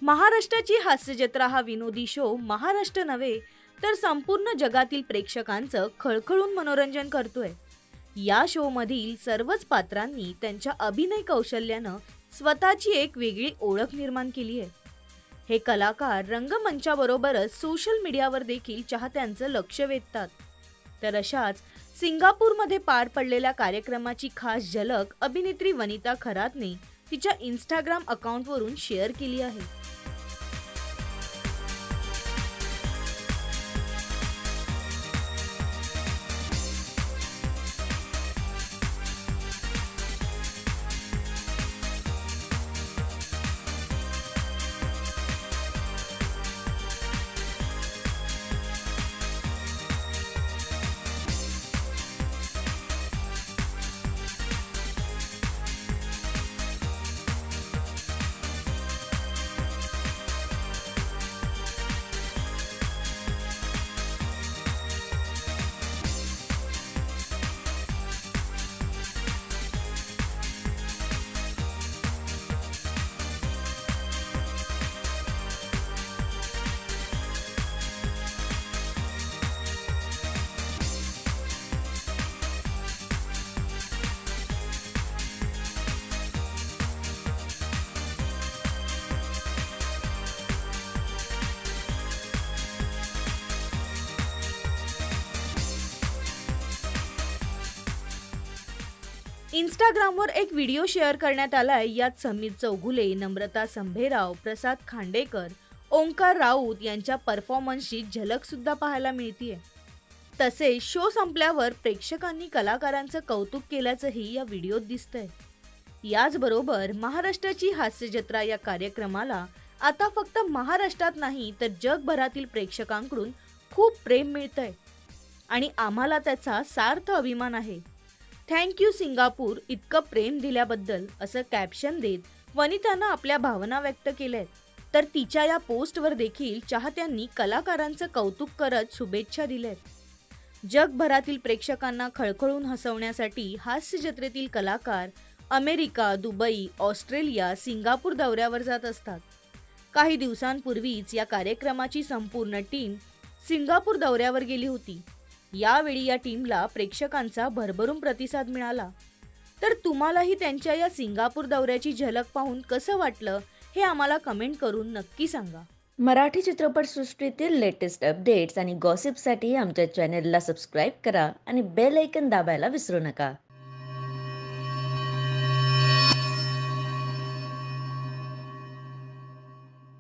महाराष्ट्राची हास्यजत्रा हा विनोदी शो महाराष्ट्र नव्हे तर संपूर्ण जगातील प्रेक्षकांचं खळखळून मनोरंजन करतोय. या शो मधील सर्वच पात्रांनी त्यांच्या अभिनय कौशल्यानं स्वतःची एक वेगळी ओळख निर्माण केली आहे. हे कलाकार रंगमंचाबरोबरच सोशल मीडियावर देखील चाहत्यांचं लक्ष वेधतात. तर अशाच सिंगापूरमध्ये पार पडलेल्या कार्यक्रमाची खास झलक अभिनेत्री वनिता खरातने तिच्या इंस्टाग्राम अकाउंटवरून शेअर केली आहे. इंस्टाग्रामवर एक व्हिडिओ शेअर करण्यात आलाय. यात समीर चौगुले, नम्रता संभेराव, प्रसाद खांडेकर, ओंकार राऊत यांच्या परफॉर्मन्सची झलक सुद्धा पाहायला मिळतीये. तसेच शो संपल्यावर प्रेक्षकांनी कलाकारांचं कौतुक केल्याचंही या व्हिडिओत दिसतंय. याचबरोबर महाराष्ट्राची हास्यजत्रा या कार्यक्रमाला आता फक्त महाराष्ट्रात नाही तर जगभरातील प्रेक्षकांकडून खूप प्रेम मिळतंय आणि आम्हाला त्याचा सार्थ अभिमान आहे. थँक्यू सिंगापूर इतकं प्रेम दिल्याबद्दल असं कॅप्शन देत वनितानं आपल्या भावना व्यक्त केल्यात. तर तिच्या या पोस्टवर देखील चाहत्यांनी कलाकारांचं कौतुक करत शुभेच्छा दिल्यात. जगभरातील प्रेक्षकांना खळखळून हसवण्यासाठी हास्य जत्रेतील कलाकार अमेरिका, दुबई, ऑस्ट्रेलिया, सिंगापूर दौऱ्यावर जात असतात. काही दिवसांपूर्वीच या कार्यक्रमाची संपूर्ण टीम सिंगापूर दौऱ्यावर गेली होती. यावेळी या टीमला प्रेक्षकांचा भरभरून प्रतिसाद मिळाला. तर तुम्हालाही त्यांच्या या सिंगापूर दौऱ्याची झलक पाहून कसं वाटलं हे आम्हाला कमेंट करून नक्की सांगा. मराठी चित्रपटसृष्टीतील लेटेस्ट अपडेट्स आणि गॉसिपसाठी आमच्या चॅनेलला सबस्क्राईब करा आणि बेल ऐकन दाबायला विसरू नका.